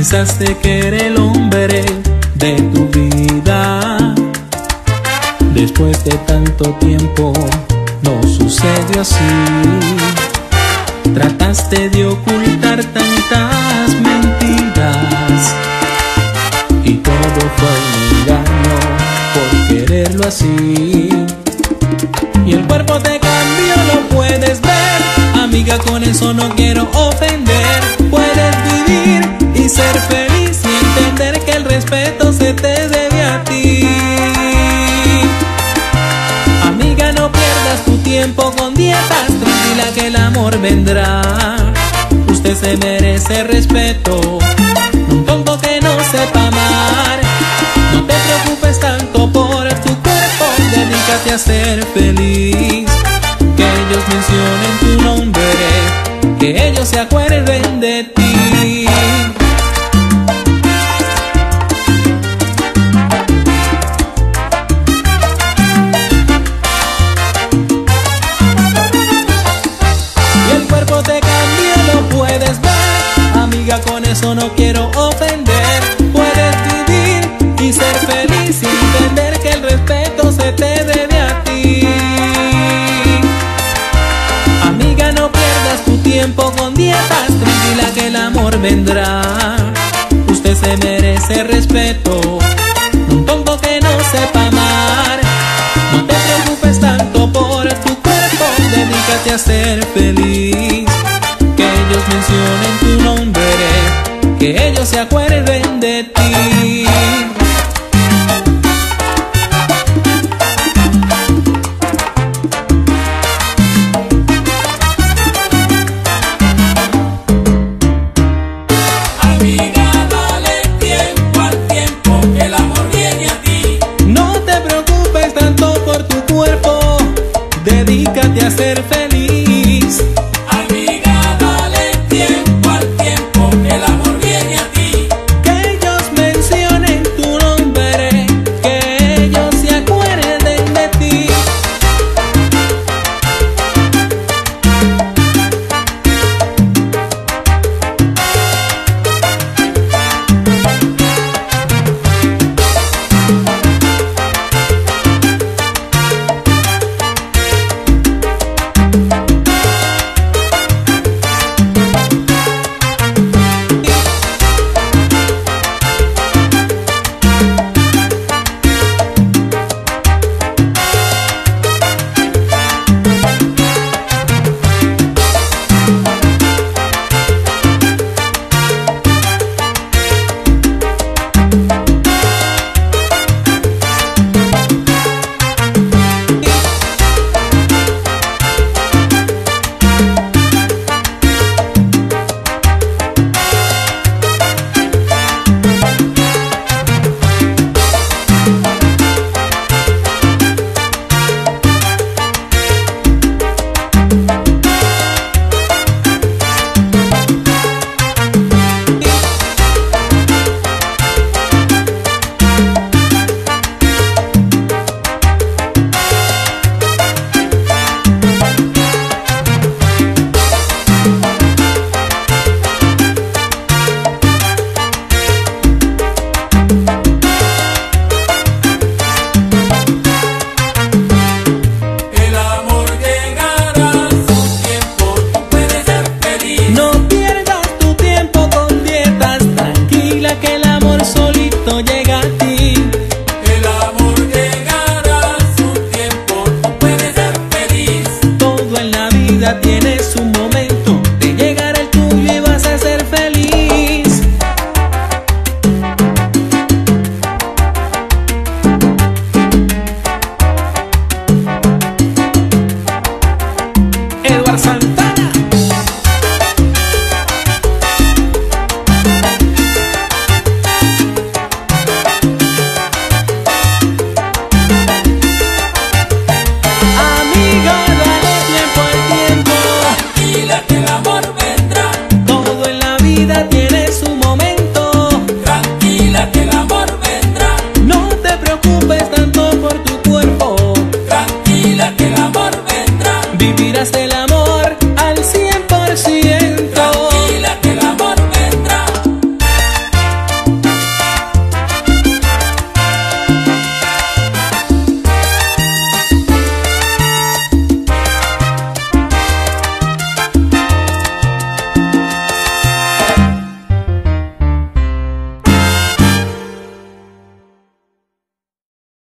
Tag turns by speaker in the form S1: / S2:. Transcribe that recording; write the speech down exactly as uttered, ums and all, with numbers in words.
S1: Pensaste que era el hombre de tu vida. Después de tanto tiempo no sucedió así. Trataste de ocultar tantas mentiras y todo fue un engaño por quererlo así. Y el cuerpo te cambió, lo puedes ver. Amiga, con eso no quiero ofender. Puedes vivir y ser feliz y entender que el respeto se te debe a ti. Amiga, no pierdas tu tiempo con dietas, tranquila que el amor vendrá. Usted se merece respeto, un tonto que no sepa amar. No te preocupes tanto por tu cuerpo, dedícate a ser feliz. Que ellos mencionen tu nombre, que ellos se acuerden de ti. Y el cuerpo te cambia, lo puedes ver. Amiga, con eso no quiero ofender. Puedes vivir y ser feliz y entender que el respeto se te debe a ti. Amiga, no pierdas tu tiempo con dietas, tranquila que el amor vendrá. Usted se merece respeto, un tonto que no sepa amar. No te preocupes tanto por tu cuerpo, dedícate a ser feliz. Que ellos mencionen tu nombre, que ellos se acuerden de ti.
S2: Amiga, dale tiempo al tiempo, que el amor viene a ti.
S1: No te preocupes tanto por tu cuerpo, dedícate a ser feliz.